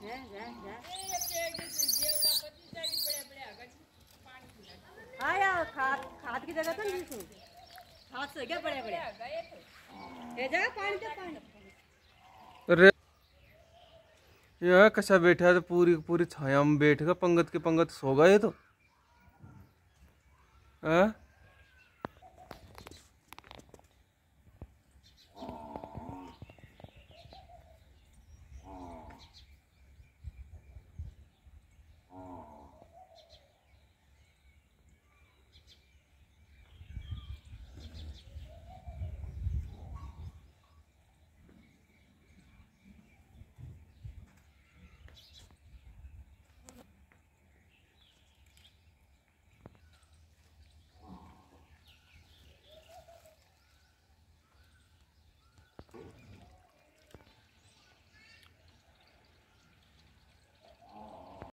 हाँ यार खाद की जगह तो नहीं सुन खाद से क्या बड़े बड़े ये जगह पानी तो पानी। अरे यार कसा बैठा है तो पूरी पूरी छाया में बैठ कर पंगत के पंगत सो गए तो। हाँ